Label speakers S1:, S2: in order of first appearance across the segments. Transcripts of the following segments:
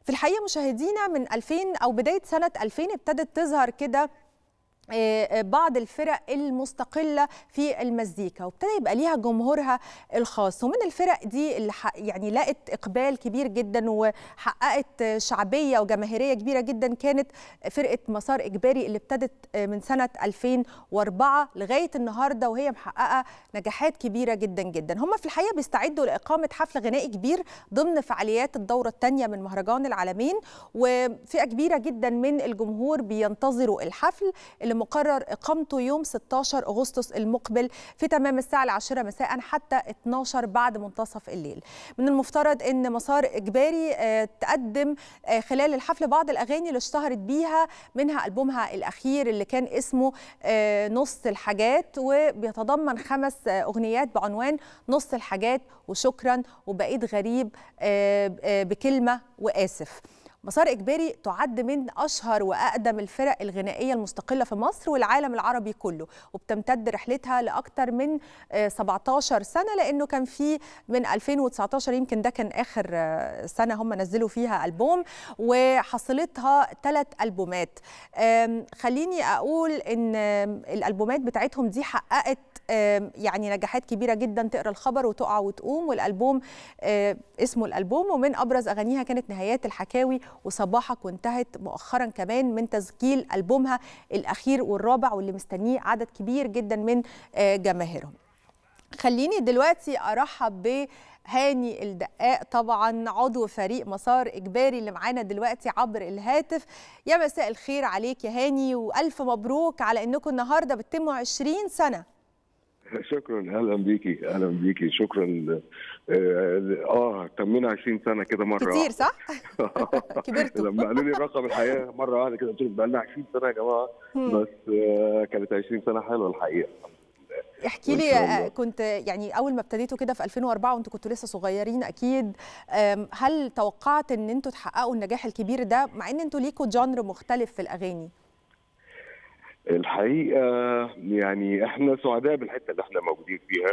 S1: في الحقيقة مشاهدينا من 2000 أو بداية سنة 2000 ابتدت تظهر كده بعض الفرق المستقلة في المزيكا، وابتدى يبقى ليها جمهورها الخاص. ومن الفرق دي اللي يعني لقت إقبال كبير جدا وحققت شعبية وجماهيرية كبيرة جدا كانت فرقة مسار إجباري، اللي ابتدت من سنة 2004 لغاية النهاردة وهي محققة نجاحات كبيرة جدا جدا. هم في الحقيقة بيستعدوا لإقامة حفل غنائي كبير ضمن فعاليات الدورة الثانية من مهرجان العالمين، وفئة كبيرة جدا من الجمهور بينتظروا الحفل اللي مقرر إقامته يوم 16 أغسطس المقبل في تمام الساعة 10 مساء حتى 12 بعد منتصف الليل. من المفترض أن مسار إجباري تقدم خلال الحفل بعض الأغاني اللي اشتهرت بيها، منها ألبومها الأخير اللي كان اسمه نص الحاجات، وبيتضمن 5 أغنيات بعنوان نص الحاجات وشكرا وبقيت غريب بكلمة وآسف. مسار إجباري تعد من أشهر وأقدم الفرق الغنائية المستقلة في مصر والعالم العربي كله، وبتمتد رحلتها لأكثر من 17 سنة، لأنه كان في من 2019 يمكن ده كان آخر سنة هم نزلوا فيها ألبوم، وحصلتها 3 ألبومات. خليني أقول إن الألبومات بتاعتهم دي حققت يعني نجاحات كبيرة جدا، تقرأ الخبر وتقع وتقوم. والألبوم اسمه الألبوم، ومن أبرز أغانيها كانت نهايات الحكاوي وصباحك، وانتهت مؤخرا كمان من تسجيل ألبومها الأخير والرابع، واللي مستنيه عدد كبير جدا من جماهيرهم. خليني دلوقتي أرحب بهاني الدقاق، طبعا عضو فريق مسار إجباري اللي معانا دلوقتي عبر الهاتف. يا مساء الخير عليك يا هاني، وألف مبروك على أنكم النهاردة بتتموا 20 سنة.
S2: شكرا، اهلا بيكي اهلا بيكي، شكرا. تمينا 20 سنه كده مره
S1: كتير صح؟ كبرتوا.
S2: لما قالوا لي الرقم الحقيقه مره واحده كده قلت لهم بقى لنا 20 سنه يا جماعه، بس كانت 20 سنه حلوه الحقيقه.
S1: احكي لي، كنت يعني اول ما ابتديتوا كده في 2004 وانتوا كنتوا لسه صغيرين اكيد، هل توقعت ان انتوا تحققوا النجاح الكبير ده مع ان انتوا ليكوا جانر مختلف في الاغاني؟
S2: الحقيقه يعني احنا سعداء بالحته اللي احنا موجودين فيها،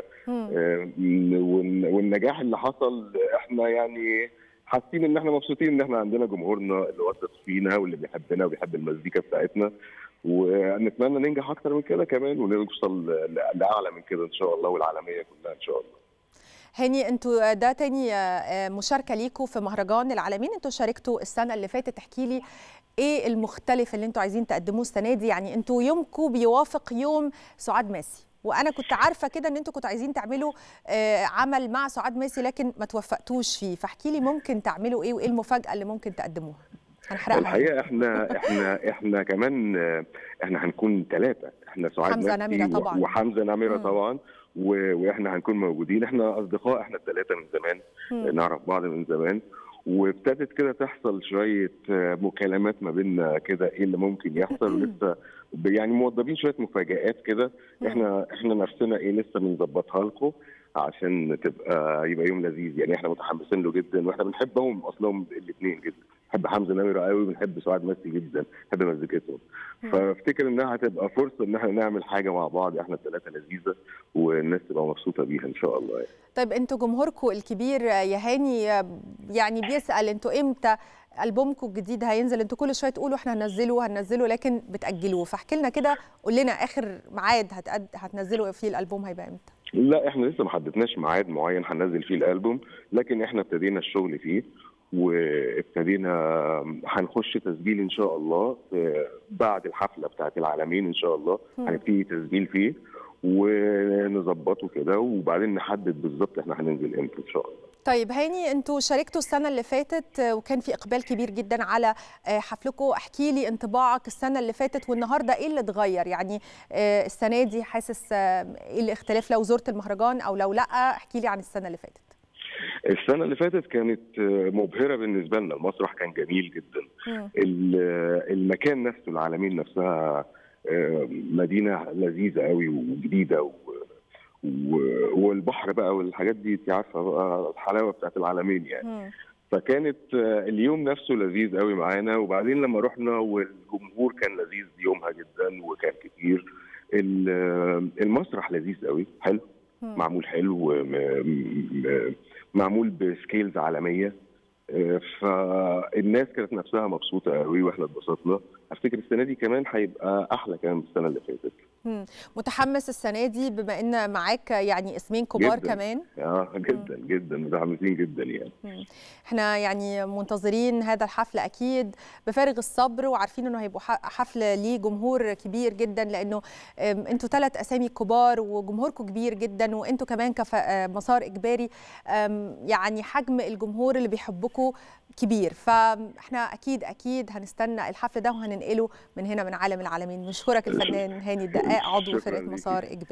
S2: والنجاح اللي حصل احنا يعني حاسين ان احنا مبسوطين ان احنا عندنا جمهورنا اللي واثق فينا واللي بيحبنا وبيحب المزيكا بتاعتنا، ونتمنى ننجح اكتر من كده كمان ونوصل لاعلى من كده ان شاء الله، والعالميه كلها ان شاء الله.
S1: هاني، انتوا ده تاني مشاركه ليكوا في مهرجان العالمين، انتوا شاركتوا السنه اللي فاتت. احكي لي ايه المختلف اللي انتوا عايزين تقدموه السنه دي؟ يعني انتوا يومكم بيوافق يوم سعاد ماسي، وانا كنت عارفه كده ان انتوا كنتوا عايزين تعملوا عمل مع سعاد ماسي لكن ما توفقتوش فيه، فاحكي لي ممكن تعملوا ايه وايه المفاجاه اللي ممكن تقدموها؟ هنحرقها.
S2: الحقيقه احنا كمان احنا هنكون 3، احنا سعاد
S1: حمزه نمره طبعا
S2: وحمزه نمره طبعا، واحنا هنكون موجودين. احنا اصدقاء، احنا ال3 من زمان، نعرف بعض من زمان، وابتدت كده تحصل شويه مكالمات ما بيننا كده ايه اللي ممكن يحصل، ولسه يعني موضبين شويه مفاجآت كده. احنا نفسنا ايه لسه بنظبطها لكم عشان يبقى يوم لذيذ. يعني احنا متحمسين له جدا، واحنا بنحبهم اصلهم الاثنين جدا، بنحب حمزه نمره قوي وبنحب سعاد ماسي جدا، بنحب مزيكتهم. فافتكر انها هتبقى فرصه ان احنا نعمل حاجه مع بعض، احنا ال3 لذيذه والناس تبقى مبسوطه بيها ان شاء الله.
S1: طيب انتوا جمهوركم الكبير يا هاني يعني بيسأل انتوا امتى ألبومكم الجديد هينزل؟ انتوا كل شويه تقولوا احنا هننزله لكن بتأجلوه، فاحكي لنا كده، قول لنا اخر ميعاد هتنزلوا فيه الألبوم هيبقى امتى؟
S2: لا احنا لسه ما حددناش ميعاد معين هننزل فيه الألبوم، لكن احنا ابتدينا الشغل فيه وابتدينا هنخش تسجيل ان شاء الله بعد الحفله بتاعت العالمين ان شاء الله، هنبتدي تسجيل فيه ونظبطه كده وبعدين نحدد بالظبط احنا هننزل امتى ان شاء الله.
S1: طيب هاني، انتوا شاركتوا السنه اللي فاتت وكان في اقبال كبير جدا على حفلكم، احكي لي انطباعك السنه اللي فاتت والنهارده ايه اللي اتغير؟ يعني السنه دي حاسس ايه الاختلاف لو زرت المهرجان او لو لا؟ احكي لي عن السنه اللي فاتت.
S2: السنه اللي فاتت كانت مبهره بالنسبه لنا، المسرح كان جميل جدا، المكان نفسه، العالمين نفسها مدينه لذيذه قوي وجديده والبحر بقى والحاجات دي انت عارفه بقى الحلاوه بتاعت العالمين يعني. فكانت اليوم نفسه لذيذ قوي معانا، وبعدين لما رحنا والجمهور كان لذيذ يومها جدا وكان كتير. المسرح لذيذ قوي، حلو، معمول حلو، معمول بسكيلز عالميه، فالناس كانت نفسها مبسوطه قوي واحنا اتبسطنا. افتكر السنه دي كمان هيبقى احلى كمان من السنه اللي فاتت.
S1: متحمس السنه دي بما ان معاك يعني اسمين كبار
S2: جداً.
S1: كمان؟
S2: جدا جدا متحمسين جدا يعني.
S1: احنا يعني منتظرين هذا الحفل اكيد بفارغ الصبر، وعارفين انه هيبقوا حفل ليه جمهور كبير جدا، لانه انتوا 3 اسامي كبار وجمهوركم كبير جدا، وانتوا كمان كمسار اجباري يعني حجم الجمهور اللي بيحبكم كبير، فاحنا اكيد هنستنى الحفل ده وهننقله من هنا من عالم العالمين. نشكرك الفنان هاني الدقاق عضو فرقه مسار اجباري.